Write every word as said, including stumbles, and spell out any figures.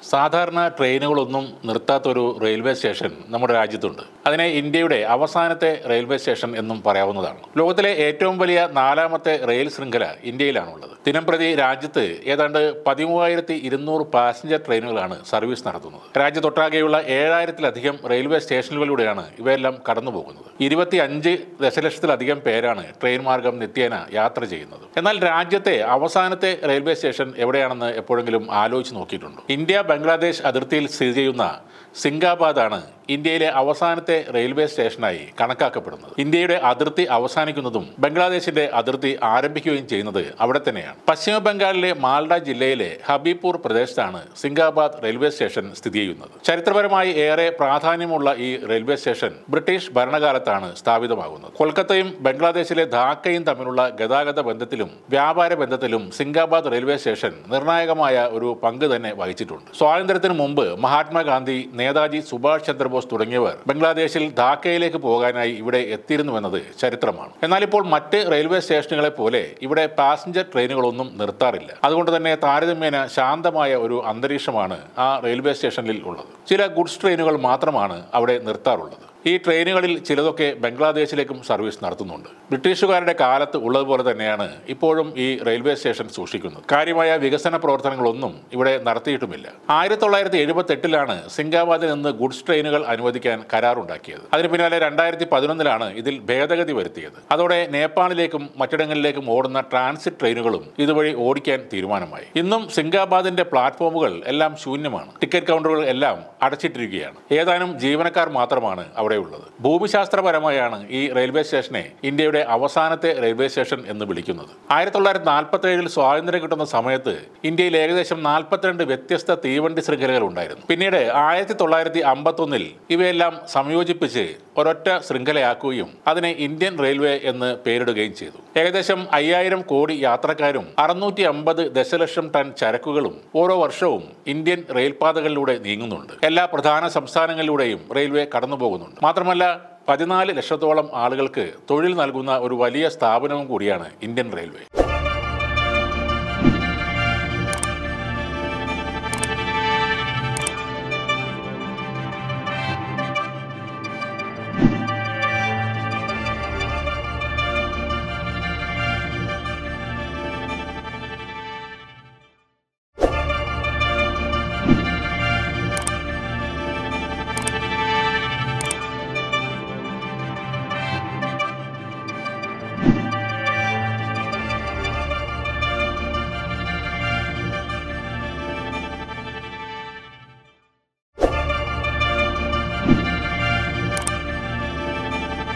സാധാരണ ട്രെയിനുകളൊന്നും നിർത്താത്തൊരു railway station നമ്മുടെ രാജ്യത്തുണ്ട്. അതിനെ ഇന്ത്യയുടെ അവസാനത്തെ റെയിൽവേ സ്റ്റേഷൻ എന്നും പറയാവുന്നതാണ്. ലോകത്തിലെ ഏറ്റവും വലിയ നാലാമത്തെ റെയിൽ ശൃംഖല ഇന്ത്യയിലാണുള്ളത്. ദിനംപ്രതി രാജ്യത്ത് ഏതാണ്ട് പതിമൂവായിരത്തി ഇരുന്നൂറ് പാസഞ്ചർ ട്രെയിനുകളാണ് സർവീസ് നടത്തുന്നത്. രാജ്യത്തൊട്ടാകെയുള്ള ഏഴായിരത്തിലധികം റെയിൽവേ സ്റ്റേഷനുകളിലൂടെയാണ് ഇവയെല്ലാം കടന്നുപോകുന്നത്. ഇരുപത്തി അഞ്ച് ദശലക്ഷത്തിലധികം പേരാണ് ട്രെയിൻ മാർഗം നിത്യേന യാത്ര ചെയ്യുന്നത്. എന്നാൽ രാജ്യത്തെ അവസാനത്തെ റെയിൽവേ സ്റ്റേഷൻ എവിടെയാണെന്ന് എപ്പോഴെങ്കിലും ആലോചിച്ച് നോക്കിയിട്ടുണ്ടോ? ഇന്ത്യ ബംഗ്ലാദേശ് അതിർത്തിയിൽ സ്ഥിതി ചെയ്യുന്ന സിംഗാബാദാണ് ഇന്ത്യയിലെ അവസാനത്തെ റെയിൽവേ സ്റ്റേഷനായി കണക്കാക്കപ്പെടുന്നത്. ഇന്ത്യയുടെ അതിർത്തി അവസാനിക്കുന്നതും ബംഗ്ലാദേശിന്റെ അതിർത്തി ആരംഭിക്കുകയും ചെയ്യുന്നത് അവിടെ തന്നെയാണ്. പശ്ചിമ ബംഗാളിലെ മാൽഡ ജില്ലയിലെ ഹബീപൂർ പ്രദേശത്താണ് സിംഗാബാദ് റെയിൽവേ സ്റ്റേഷൻ സ്ഥിതി ചെയ്യുന്നത്. ചരിത്രപരമായി ഏറെ പ്രാധാന്യമുള്ള ഈ റെയിൽവേ സ്റ്റേഷൻ ബ്രിട്ടീഷ് ഭരണകാലത്താണ് സ്ഥാപിതമാകുന്നത്. കൊൽക്കത്തയും ബംഗ്ലാദേശിലെ ധാക്കയും തമ്മിലുള്ള ഗതാഗത ബന്ധത്തിലും വ്യാപാര ബന്ധത്തിലും സിംഗാബാദ് റെയിൽവേ സ്റ്റേഷൻ നിർണായകമായ ഒരു പങ്ക് തന്നെ വഹിച്ചിട്ടുണ്ട്. സ്വാതന്ത്ര്യത്തിന് മുമ്പ് മഹാത്മാഗാന്ധി, നേതാജി സുഭാഷ് ചന്ദ്രബോസ് തുടങ്ങിയവർ ബംഗ്ലാദേശിൽ ധാക്കയിലേക്ക് പോകാനായി ഇവിടെ എത്തിയിരുന്നുവെന്നത് ചരിത്രമാണ്. എന്നാൽ ഇപ്പോൾ മറ്റ് റെയിൽവേ സ്റ്റേഷനുകളെ പോലെ ഇവിടെ പാസഞ്ചർ ട്രെയിനുകളൊന്നും നിർത്താറില്ല. അതുകൊണ്ട് തന്നെ താരതമ്യേന ശാന്തമായ ഒരു അന്തരീക്ഷമാണ് ആ റെയിൽവേ സ്റ്റേഷനിൽ ഉള്ളത്. ചില ഗുഡ്സ് ട്രെയിനുകൾ മാത്രമാണ് അവിടെ നിർത്താറുള്ളത്. ഈ ട്രെയിനുകളിൽ ചിലതൊക്കെ ബംഗ്ലാദേശിലേക്കും സർവീസ് നടത്തുന്നുണ്ട്. ബ്രിട്ടീഷുകാരുടെ കാലത്ത് ഉള്ളതുപോലെ തന്നെയാണ് ഇപ്പോഴും ഈ റെയിൽവേ സ്റ്റേഷൻ സൂക്ഷിക്കുന്നത്. കാര്യമായ വികസന പ്രവർത്തനങ്ങളൊന്നും ഇവിടെ നടത്തിയിട്ടുമില്ല. ആയിരത്തി തൊള്ളായിരത്തി എഴുപത്തി എട്ടിലാണ് സിംഗാബാദിൽ നിന്ന് ഗുഡ്സ് ട്രെയിനുകൾ അനുവദിക്കാൻ കരാറുണ്ടാക്കിയത്. അതിന് പിന്നാലെ രണ്ടായിരത്തി പതിനൊന്നിലാണ് ഇതിൽ ഭേദഗതി വരുത്തിയത്. അതോടെ നേപ്പാളിലേക്കും മറ്റിടങ്ങളിലേക്കും ഓടുന്ന ട്രാൻസിറ്റ് ട്രെയിനുകളും ഇതുവഴി ഓടിക്കാൻ തീരുമാനമായി. ഇന്നും സിംഗാബാദിന്റെ പ്ലാറ്റ്ഫോമുകൾ എല്ലാം ശൂന്യമാണ്. ടിക്കറ്റ് കൗണ്ടറുകൾ എല്ലാം അടച്ചിട്ടിരിക്കുകയാണ്. ഏതാനും ജീവനക്കാർ മാത്രമാണ് അവിടെ ഉള്ളത്. ഭൂമിശാസ്ത്രപരമായാണ് ഈ റെയിൽവേ സ്റ്റേഷനെ ഇന്ത്യയുടെ അവസാനത്തെ റെയിൽവേ സ്റ്റേഷൻ എന്ന് വിളിക്കുന്നത്. ആയിരത്തി തൊള്ളായിരത്തി നാൽപ്പത്തി ഏഴിൽ സ്വാതന്ത്ര്യം കിട്ടുന്ന സമയത്ത് ഇന്ത്യയിൽ ഏകദേശം നാൽപ്പത്തിരണ്ട് വ്യത്യസ്ത തീവണ്ടി ശൃംഖലകൾ ഉണ്ടായിരുന്നു. പിന്നീട് ആയിരത്തി തൊള്ളായിരത്തി അമ്പത്തി ഒന്നിൽ ഇവയെല്ലാം സംയോജിപ്പിച്ച് ഒരൊറ്റ ശൃംഖലയാക്കുകയും അതിനെ ഇന്ത്യൻ റെയിൽവേ എന്ന് പേരിടുകയും ചെയ്തു. ഏകദേശം അയ്യായിരം കോടി യാത്രക്കാരും അറുന്നൂറ്റി അമ്പത് ദശലക്ഷം ടൺ ചരക്കുകളും ഓരോ വർഷവും ഇന്ത്യൻ റെയിൽപാതകളിലൂടെ നീങ്ങുന്നുണ്ട്. എല്ലാ പ്രധാന സംസ്ഥാനങ്ങളിലൂടെയും റെയിൽവേ കടന്നുപോകുന്നുണ്ട്. മാത്രമല്ല പതിനാല് ലക്ഷത്തോളം ആളുകൾക്ക് തൊഴിൽ നൽകുന്ന ഒരു വലിയ സ്ഥാപനവും കൂടിയാണ് ഇന്ത്യൻ റെയിൽവേ.